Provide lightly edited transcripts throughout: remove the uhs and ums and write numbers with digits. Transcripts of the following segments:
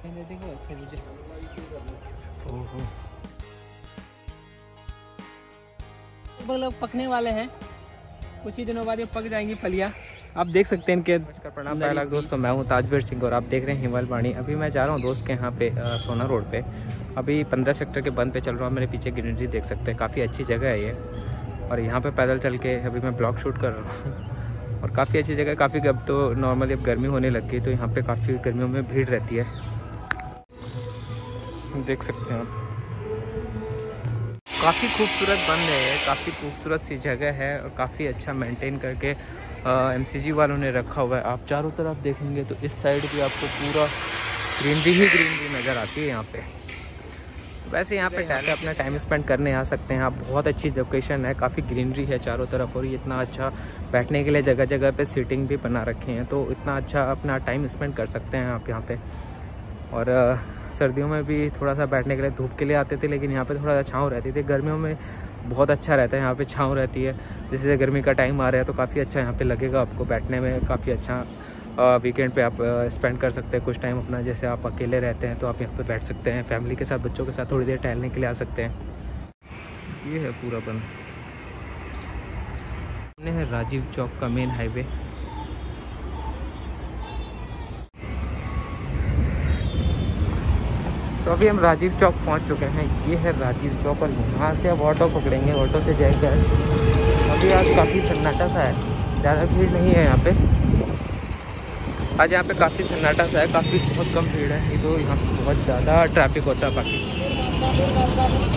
लोग पकने वाले हैं, कुछ ही दिनों बाद ये पक जाएंगी फलियाँ। आप देख सकते हैं इनके। प्रणाम पहला दोस्तों, मैं हूँ ताजवीर सिंह और आप देख रहे हैं हिमाल वाणी। अभी मैं जा रहा हूँ दोस्त के यहाँ पे सोना रोड पे। अभी 15 सेक्टर के बंद पे चल रहा हूँ। मेरे पीछे ग्रीनरी देख सकते हैं, काफ़ी अच्छी जगह है ये। और यहाँ पे पैदल चल के अभी मैं ब्लॉग शूट कर रहा हूँ और काफ़ी अच्छी जगह है। काफ़ी अब तो नॉर्मली अब गर्मी होने लग गई तो यहाँ पे काफ़ी गर्मियों में भीड़ रहती है, देख सकते हैं आप। काफ़ी खूबसूरत बंद है ये, काफ़ी खूबसूरत सी जगह है और काफ़ी अच्छा मेंटेन करके MCG वालों ने रखा हुआ है। आप चारों तरफ देखेंगे तो इस साइड भी आपको पूरा ग्रीनरी ही ग्रीनरी नज़र आती है यहाँ पे। वैसे यहाँ पे टहले अपना टाइम स्पेंड करने आ सकते हैं आप। बहुत अच्छी लोकेशन है, काफ़ी ग्रीनरी है चारों तरफ और ये इतना अच्छा बैठने के लिए जगह जगह पे सीटिंग भी बना रखे हैं, तो इतना अच्छा अपना टाइम स्पेंड कर सकते हैं आप यहाँ पे। और सर्दियों में भी थोड़ा सा बैठने के लिए धूप के लिए आते थे, लेकिन यहाँ पे थोड़ा सा छाँव रहती थी। गर्मियों में बहुत अच्छा रहता है, यहाँ पे छाँव रहती है। जैसे गर्मी का टाइम आ रहा है तो काफ़ी अच्छा यहाँ पे लगेगा आपको बैठने में, काफ़ी अच्छा। वीकेंड पे आप स्पेंड कर सकते हैं कुछ टाइम अपना। जैसे आप अकेले रहते हैं तो आप यहाँ पे बैठ सकते हैं, फैमिली के साथ बच्चों के साथ थोड़ी देर टहलने के लिए आ सकते हैं। ये है पूरा बंद। सामने है राजीव चौक का मेन हाईवे। तो अभी हम राजीव चौक पहुंच चुके हैं। ये है राजीव चौक और यहाँ से अब ऑटो पकड़ेंगे, ऑटो से जाएंगे। अभी आज काफ़ी सन्नाटा सा है, ज़्यादा भीड़ नहीं है यहाँ पे। आज यहाँ पे काफ़ी सन्नाटा सा है, काफ़ी बहुत कम भीड़ है। नहीं तो यहाँ पे बहुत ज़्यादा ट्रैफिक होता है काफ़ी।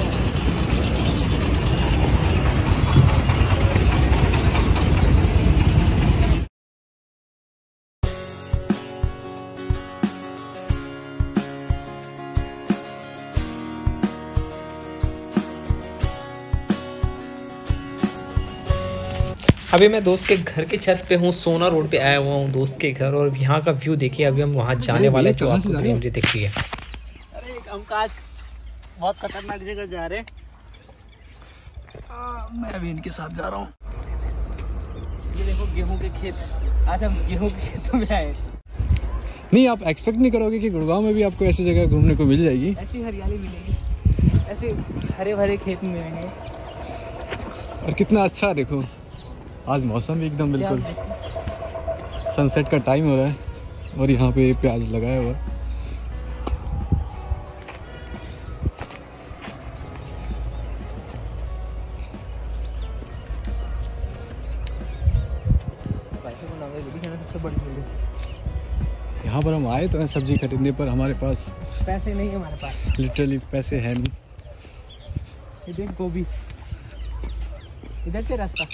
अभी मैं दोस्त के घर के छत पे हूँ, सोना रोड पे आया हुआ हूँ दोस्त के घर। और यहाँ का व्यू देखिए। अभी हम वहाँ जाने वाले हैं, जो आपको ग्रीनरी दिख रही है। अरे हम आज बहुत खतरनाक जगह जा रहे हैं। मैं अभी इनके साथ जा रहा हूँ। ये देखो गेहूं के खेत। आज हम गेहूं के खेतों में आए। नहीं, आप एक्सपेक्ट नहीं करोगे कि गुड़गांव में भी आपको ऐसी जगह घूमने को मिल जाएगी। ऐसी हरियाली मिलेगी, ऐसे हरे भरे खेत मिलेंगे। और कितना अच्छा देखो, आज मौसम भी एकदम बिल्कुल सनसेट का टाइम हो रहा है और यहाँ पे प्याज लगाया हुआ है। यहाँ पर हम आए तो हैं सब्जी खरीदने, पर हमारे पास पैसे नहीं है। हमारे पास लिटरली पैसे है नहीं। इधर गोभी, इधर से रास्ता।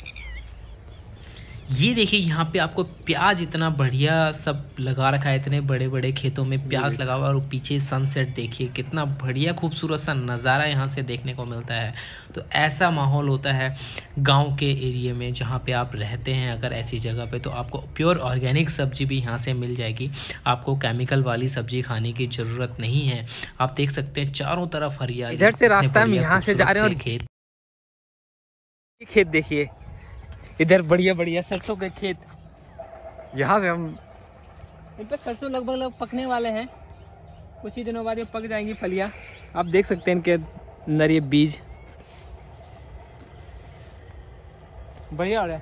ये देखिए यहाँ पे आपको प्याज इतना बढ़िया सब लगा रखा है, इतने बड़े बड़े खेतों में प्याज लगा हुआ है। और पीछे सनसेट देखिए, कितना बढ़िया खूबसूरत सा नज़ारा यहाँ से देखने को मिलता है। तो ऐसा माहौल होता है गांव के एरिया में जहाँ पे आप रहते हैं। अगर ऐसी जगह पे तो आपको प्योर ऑर्गेनिक सब्जी भी यहाँ से मिल जाएगी। आपको केमिकल वाली सब्जी खाने की ज़रूरत नहीं है। आप देख सकते हैं चारों तरफ हरियाली। इधर से रास्ता हम यहाँ से जा रहे हैं और खेत देखिए, इधर बढ़िया बढ़िया सरसों के खेत। यहाँ से हम इन पे सरसों लगभग पकने वाले हैं, कुछ ही दिनों बाद ये पक जाएंगी फलियाँ। आप देख सकते हैं इनके अंदर ये बीज बढ़िया हो रहा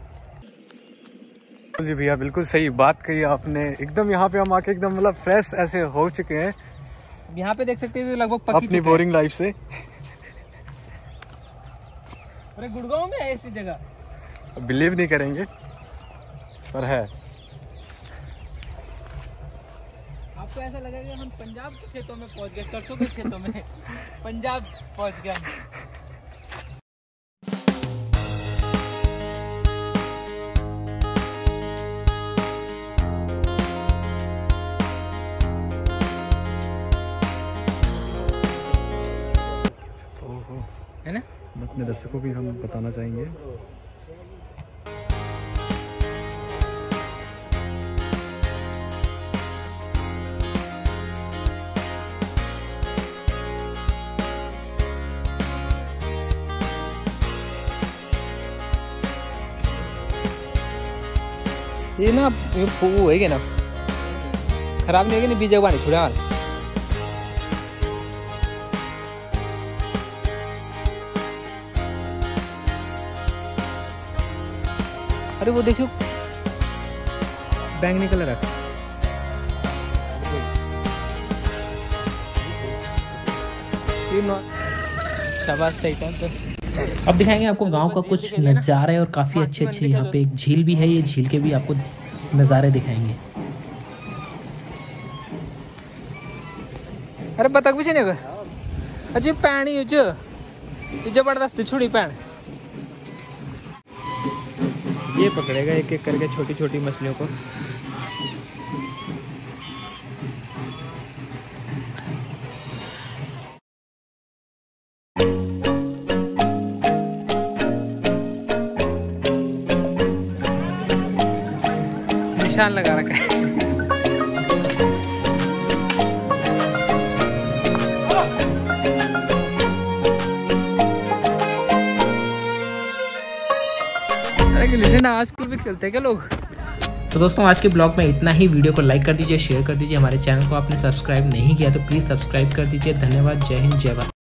है। जी भैया, बिल्कुल सही बात कही आपने। एकदम यहाँ पे हम आके एकदम मतलब फ्रेश ऐसे हो चुके हैं। यहाँ पे देख सकते हैं लगभग पक अपनी बोरिंग लाइफ से। अरे गुड़गांव में है ऐसी जगह, बिलीव नहीं करेंगे पर है। आपको ऐसा लगेगा हम पंजाब के खेतों में पहुंच गए, सरसों के खेतों में पंजाब पहुंच गए। है ना। अपने दर्शकों को भी हम बताना चाहेंगे। ये ना वो है ना खराब नहीं होगी, नहीं बीजे पानी छोड़ा। अरे वो देखियो बैंगनी कलर है। शाबाश, सही टाइम पे। अब दिखाएंगे आपको गांव का कुछ नज़ारे और काफ़ी अच्छे अच्छे यहाँ पे एक झील भी है, ये झील के भी आपको नज़ारे दिखाएंगे। अरे बतख भी नहीं होगा। अच्छा पैन ही जो जबरदस्त छोड़ी पैन, ये पकड़ेगा एक एक करके छोटी छोटी मछलियों को। निशान लगा रखा है। आजकल भी खेलते हैं क्या लोग। तो दोस्तों आज के ब्लॉग में इतना ही। वीडियो को लाइक कर दीजिए, शेयर कर दीजिए। हमारे चैनल को आपने सब्सक्राइब नहीं किया तो प्लीज़ सब्सक्राइब कर दीजिए। धन्यवाद। जय हिंद, जय भारत।